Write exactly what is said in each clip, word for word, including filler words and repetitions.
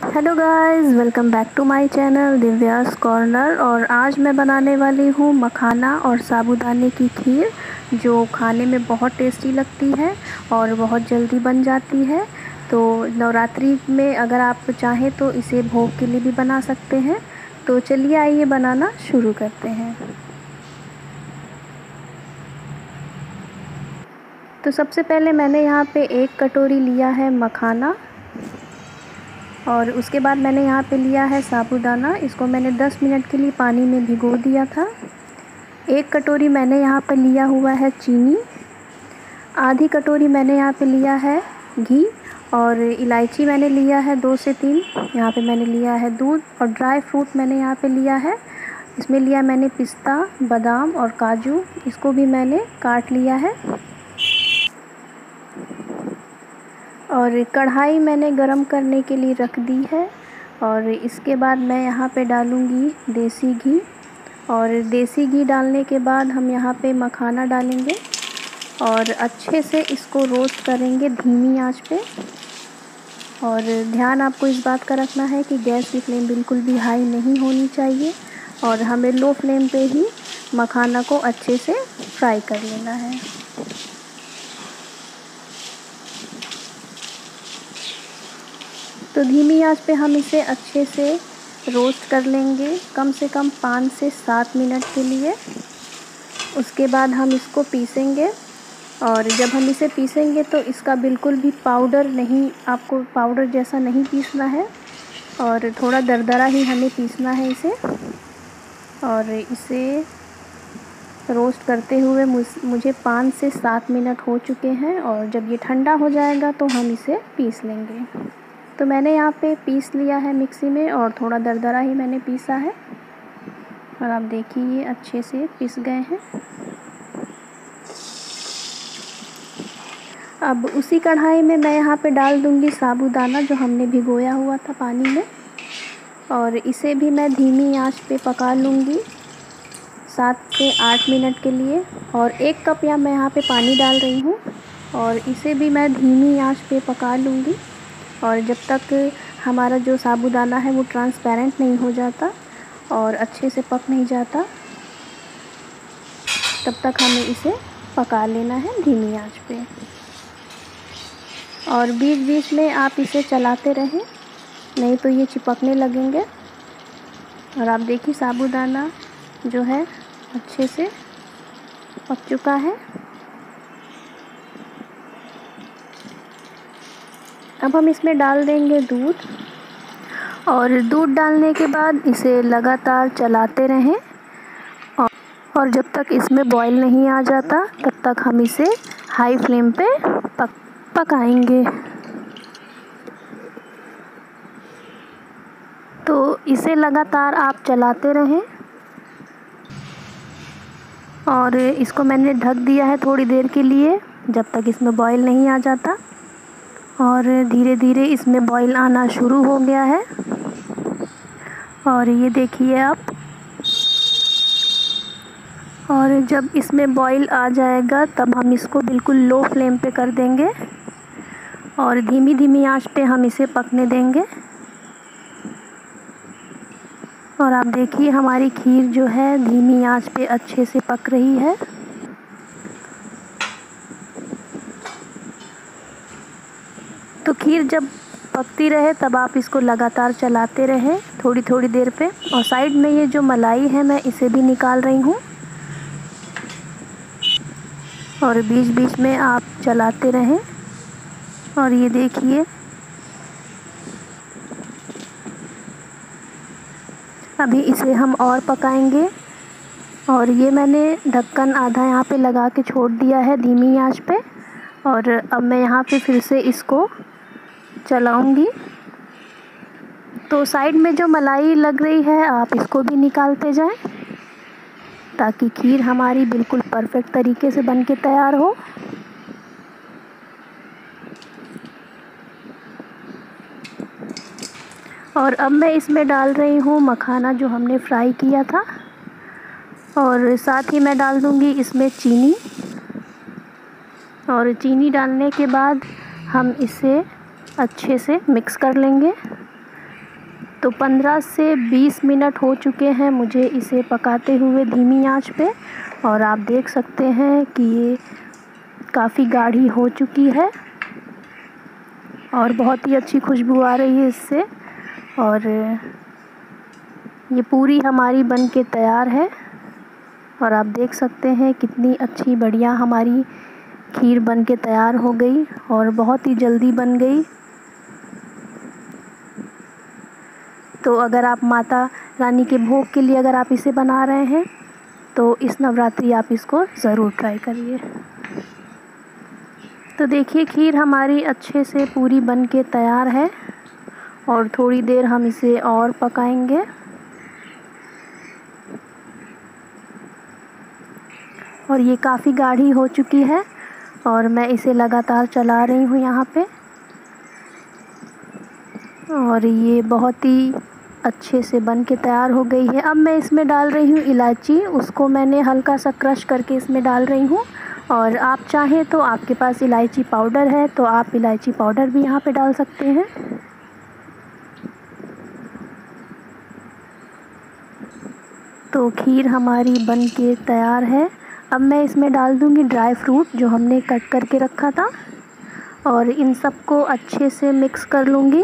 Hello guys, welcome back to my channel Divya's corner. और आज मैं बनाने वाली हूँ मखाना और साबूदाने की खीर, जो खाने में बहुत टेस्टी लगती है और बहुत जल्दी बन जाती है। तो नवरात्रि में अगर आप चाहें तो इसे भोग के लिए भी बना सकते हैं। तो चलिए आइए बनाना शुरू करते हैं। तो सबसे पहले मैंने यहाँ पे एक कटोरी लिया है मखाना, और उसके बाद मैंने यहाँ पे लिया है साबूदाना। इसको मैंने दस मिनट के लिए पानी में भिगो दिया था। एक कटोरी मैंने यहाँ पे लिया हुआ है चीनी। आधी कटोरी मैंने यहाँ पे लिया है घी, और इलायची मैंने लिया है दो से तीन। यहाँ पे मैंने लिया है दूध, और ड्राई फ्रूट मैंने यहाँ पे लिया है। इसमें लिया मैंने पिस्ता, बादाम और काजू, इसको भी मैंने काट लिया है। और कढ़ाई मैंने गरम करने के लिए रख दी है, और इसके बाद मैं यहाँ पे डालूँगी देसी घी। और देसी घी डालने के बाद हम यहाँ पे मखाना डालेंगे और अच्छे से इसको रोस्ट करेंगे धीमी आंच पे। और ध्यान आपको इस बात का रखना है कि गैस की फ्लेम बिल्कुल भी हाई नहीं होनी चाहिए, और हमें लो फ्लेम पे ही मखाना को अच्छे से फ्राई कर लेना है। तो धीमी आंच पे हम इसे अच्छे से रोस्ट कर लेंगे, कम से कम पाँच से सात मिनट के लिए। उसके बाद हम इसको पीसेंगे, और जब हम इसे पीसेंगे तो इसका बिल्कुल भी पाउडर नहीं, आपको पाउडर जैसा नहीं पीसना है, और थोड़ा दरदरा ही हमें पीसना है इसे। और इसे रोस्ट करते हुए मुझे पाँच से सात मिनट हो चुके हैं, और जब ये ठंडा हो जाएगा तो हम इसे पीस लेंगे। तो मैंने यहाँ पे पीस लिया है मिक्सी में, और थोड़ा दरदरा ही मैंने पीसा है। और आप देखिए ये अच्छे से पिस गए हैं। अब उसी कढ़ाई में मैं यहाँ पे डाल दूँगी साबूदाना, जो हमने भिगोया हुआ था पानी में, और इसे भी मैं धीमी आंच पे पका लूँगी सात से आठ मिनट के लिए। और एक कप या मैं यहाँ पे पानी डाल रही हूँ, और इसे भी मैं धीमी आंच पे पका लूँगी। और जब तक हमारा जो साबूदाना है वो ट्रांसपेरेंट नहीं हो जाता और अच्छे से पक नहीं जाता, तब तक हमें इसे पका लेना है धीमी आंच पे। और बीच बीच में आप इसे चलाते रहें, नहीं तो ये चिपकने लगेंगे। और आप देखिए साबूदाना जो है अच्छे से पक चुका है। अब हम इसमें डाल देंगे दूध, और दूध डालने के बाद इसे लगातार चलाते रहें, और, और जब तक इसमें बॉईल नहीं आ जाता तब तक हम इसे हाई फ्लेम पे पक पकाएंगे। तो इसे लगातार आप चलाते रहें, और इसको मैंने ढक दिया है थोड़ी देर के लिए, जब तक इसमें बॉईल नहीं आ जाता। और धीरे धीरे इसमें बॉईल आना शुरू हो गया है, और ये देखिए आप। और जब इसमें बॉईल आ जाएगा तब हम इसको बिल्कुल लो फ्लेम पे कर देंगे, और धीमी धीमी आंच पे हम इसे पकने देंगे। और आप देखिए हमारी खीर जो है धीमी आंच पे अच्छे से पक रही है। तो खीर जब पकती रहे तब आप इसको लगातार चलाते रहें थोड़ी थोड़ी देर पे। और साइड में ये जो मलाई है मैं इसे भी निकाल रही हूँ, और बीच बीच में आप चलाते रहें। और ये देखिए अभी इसे हम और पकाएंगे, और ये मैंने ढक्कन आधा यहाँ पे लगा के छोड़ दिया है धीमी आंच पे। और अब मैं यहाँ पे फिर से इसको चलाऊंगी। तो साइड में जो मलाई लग रही है आप इसको भी निकालते जाएं, ताकि खीर हमारी बिल्कुल परफेक्ट तरीके से बन के तैयार हो। और अब मैं इसमें डाल रही हूँ मखाना जो हमने फ्राई किया था, और साथ ही मैं डाल दूँगी इसमें चीनी। और चीनी डालने के बाद हम इसे अच्छे से मिक्स कर लेंगे। तो पंद्रह से बीस मिनट हो चुके हैं मुझे इसे पकाते हुए धीमी आंच पे, और आप देख सकते हैं कि ये काफ़ी गाढ़ी हो चुकी है और बहुत ही अच्छी खुशबू आ रही है इससे। और ये पूरी हमारी बन के तैयार है और आप देख सकते हैं कितनी अच्छी बढ़िया हमारी खीर बन के तैयार हो गई और बहुत ही जल्दी बन गई। तो अगर आप माता रानी के भोग के लिए अगर आप इसे बना रहे हैं तो इस नवरात्रि आप इसको ज़रूर ट्राई करिए। तो देखिए खीर हमारी अच्छे से पूरी बन के तैयार है और थोड़ी देर हम इसे और पकाएंगे। और ये काफ़ी गाढ़ी हो चुकी है और मैं इसे लगातार चला रही हूँ यहाँ पे, और ये बहुत ही अच्छे से बन के तैयार हो गई है। अब मैं इसमें डाल रही हूँ इलायची, उसको मैंने हल्का सा क्रश करके इसमें डाल रही हूँ। और आप चाहें तो आपके पास इलायची पाउडर है तो आप इलायची पाउडर भी यहाँ पे डाल सकते हैं। तो खीर हमारी बन के तैयार है। अब मैं इसमें डाल दूँगी ड्राई फ्रूट जो हमने कट करके रखा था, और इन सबको अच्छे से मिक्स कर लूँगी।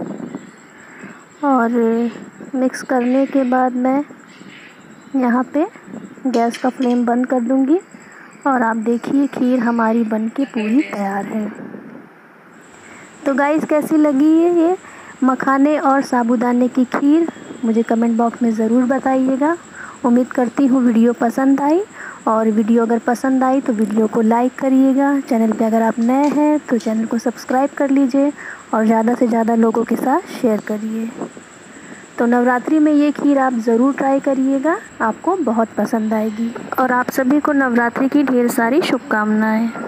और मिक्स करने के बाद मैं यहाँ पे गैस का फ्लेम बंद कर दूँगी और आप देखिए खीर हमारी बन के पूरी तैयार है। तो गाइस कैसी लगी है ये मखाने और साबूदाने की खीर, मुझे कमेंट बॉक्स में ज़रूर बताइएगा। उम्मीद करती हूँ वीडियो पसंद आई, और वीडियो अगर पसंद आई तो वीडियो को लाइक करिएगा। चैनल पे अगर आप नए हैं तो चैनल को सब्सक्राइब कर लीजिए और ज़्यादा से ज़्यादा लोगों के साथ शेयर करिए। तो नवरात्रि में ये खीर आप ज़रूर ट्राई करिएगा, आपको बहुत पसंद आएगी। और आप सभी को नवरात्रि की ढेर सारी शुभकामनाएं।